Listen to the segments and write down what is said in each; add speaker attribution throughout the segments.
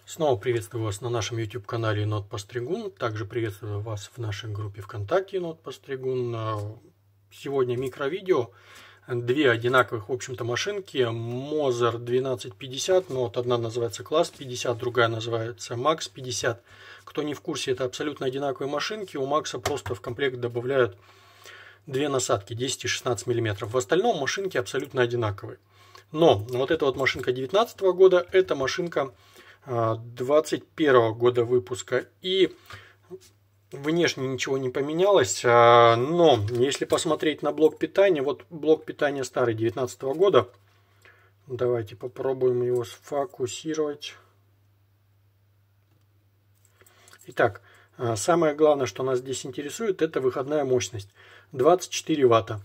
Speaker 1: Снова приветствую вас на нашем YouTube канале Енот Постригун. Также приветствую вас в нашей группе ВКонтакте Енот Постригун. Сегодня микровидео. Две одинаковых, в общем-то, машинки. Moser 1250, но вот одна называется Class 50, другая называется Max 50. Кто не в курсе, это абсолютно одинаковые машинки. У Max просто в комплект добавляют две насадки 10 и 16 мм. В остальном машинки абсолютно одинаковые. Но вот эта вот машинка 2019 года, это машинка 2021 года выпуска, и внешне ничего не поменялось, но если посмотреть на блок питания, вот блок питания старый 2019 года, давайте попробуем его сфокусировать. Итак, самое главное, что нас здесь интересует, это выходная мощность 24 ватта.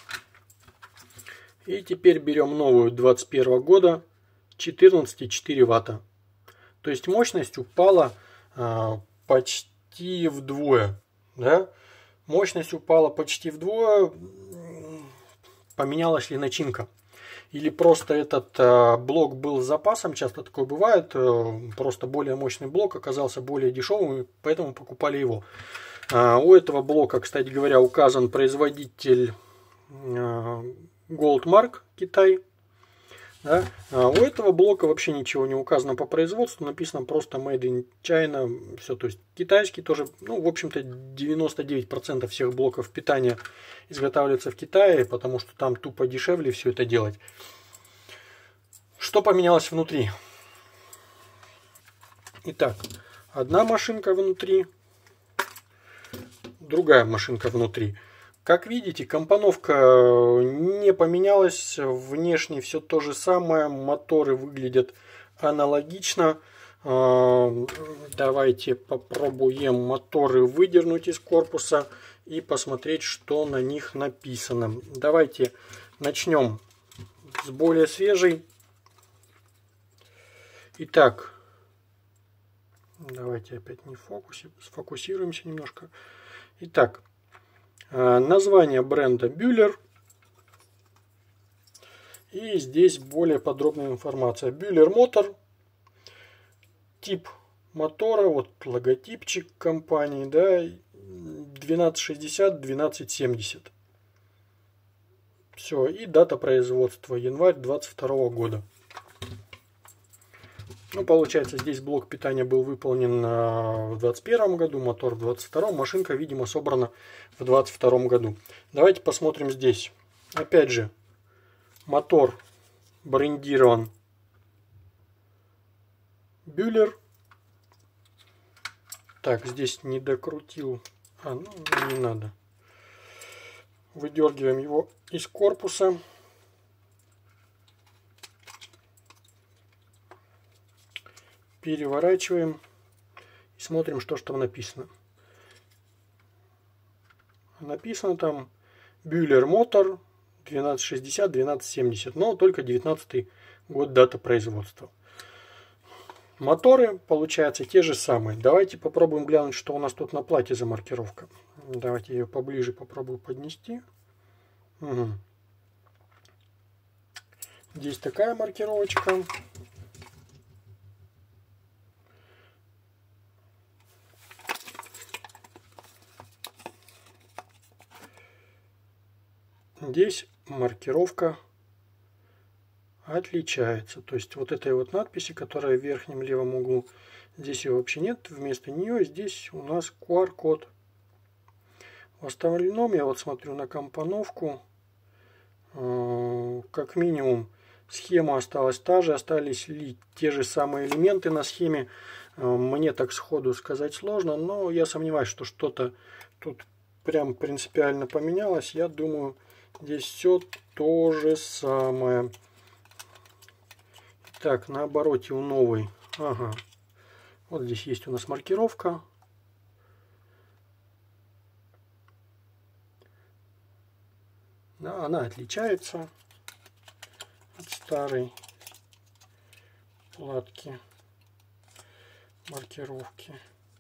Speaker 1: И теперь берем новую 2021 года 14,4 ватта. То есть мощность упала почти вдвое. Да? Мощность упала почти вдвое. Поменялась ли начинка? Или просто этот блок был с запасом, часто такое бывает. Просто более мощный блок оказался более дешевым, и поэтому покупали его. У этого блока, кстати говоря, указан производитель Goldmark, Китай. Да? У этого блока вообще ничего не указано по производству, написано просто Made in China, все, то есть китайский тоже, ну, в общем-то, 99% всех блоков питания изготавливаются в Китае, потому что там тупо дешевле все это делать. Что поменялось внутри? Итак, одна машинка внутри, другая машинка внутри. Как видите, компоновка не поменялась, внешне все то же самое, моторы выглядят аналогично. Давайте попробуем моторы выдернуть из корпуса и посмотреть, что на них написано. Давайте начнем с более свежей. Итак, давайте опять не в фокусе, сфокусируемся немножко. Итак, название бренда Bühler. И здесь более подробная информация. Bühler Motor. Тип мотора. Вот логотипчик компании. Да, 1260-1270. Все. И дата производства. Январь 2022 года. Ну, получается, здесь блок питания был выполнен в 2021 году, мотор в 2022, машинка, видимо, собрана в 2022 году. Давайте посмотрим здесь. Опять же, мотор брендирован Bühler. Так, здесь не докрутил. Ну, не надо. Выдергиваем его из корпуса. Переворачиваем и смотрим, что там написано. Написано там Bühler Motor 1260-1270, но только 19 год дата производства. Моторы, получается, те же самые. Давайте попробуем глянуть, что у нас тут на плате за маркировка. Давайте ее поближе попробую поднести. Угу. Здесь такая маркировочка. Здесь маркировка отличается. То есть вот этой вот надписи, которая в верхнем левом углу, здесь ее вообще нет. Вместо нее здесь у нас QR-код. В остальном я вот смотрю на компоновку. Как минимум схема осталась та же. Остались ли те же самые элементы на схеме. Мне так сходу сказать сложно. Но я сомневаюсь, что что-то тут прям принципиально поменялось. Я думаю, здесь все то же самое. Так, на обороте у новой. Ага. Вот здесь есть у нас маркировка. Да, она отличается от старой платки маркировки.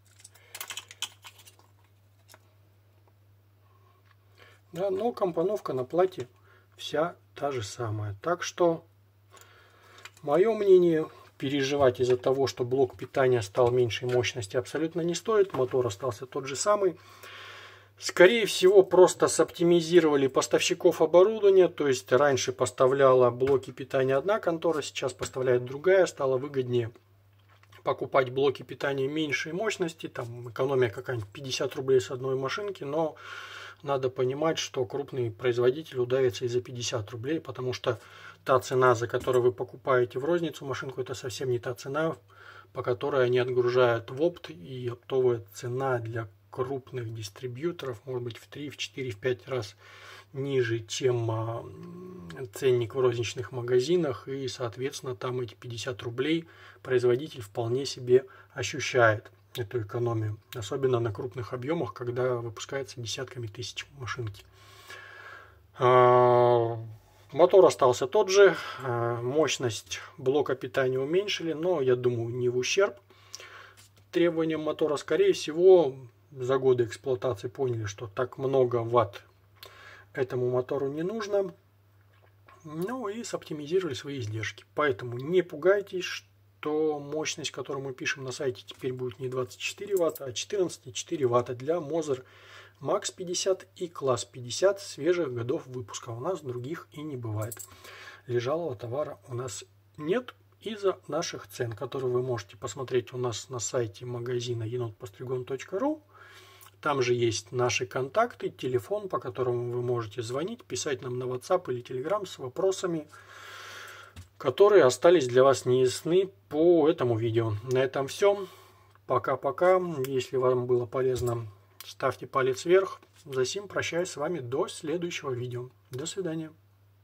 Speaker 1: Да, но компоновка на плате вся та же самая. Так что мое мнение, переживать из-за того, что блок питания стал меньшей мощности, абсолютно не стоит. Мотор остался тот же самый. Скорее всего, просто соптимизировали поставщиков оборудования. То есть раньше поставляла блоки питания одна контора, сейчас поставляет другая. Стало выгоднее покупать блоки питания меньшей мощности. Там экономия какая-нибудь 50 рублей с одной машинки. Но надо понимать, что крупный производитель удавится и за 50 рублей. Потому что та цена, за которую вы покупаете в розницу машинку, это совсем не та цена, по которой они отгружают в опт. И оптовая цена для крупных дистрибьюторов может быть в 3, в 4, в 5 раз ниже, чем ценник в розничных магазинах. И, соответственно, там эти 50 рублей производитель вполне себе ощущает эту экономию. Особенно на крупных объемах, когда выпускается десятками тысяч машинки. Мотор остался тот же. Мощность блока питания уменьшили, но, я думаю, не в ущерб требованиям мотора. Скорее всего, за годы эксплуатации поняли, что так много ватт этому мотору не нужно. Ну и соптимизировали свои издержки. Поэтому не пугайтесь, что мощность, которую мы пишем на сайте, теперь будет не 24 ватта, а 14,4 ватта для Moser Max 50 и класс 50 свежих годов выпуска. У нас других и не бывает. Лежалого товара у нас нет из-за наших цен, которые вы можете посмотреть у нас на сайте магазина енотпостригун.ру. Там же есть наши контакты, телефон, по которому вы можете звонить, писать нам на WhatsApp или Telegram с вопросами, которые остались для вас неясны по этому видео. На этом все. Пока-пока. Если вам было полезно, ставьте палец вверх. За сим прощаюсь с вами до следующего видео. До свидания.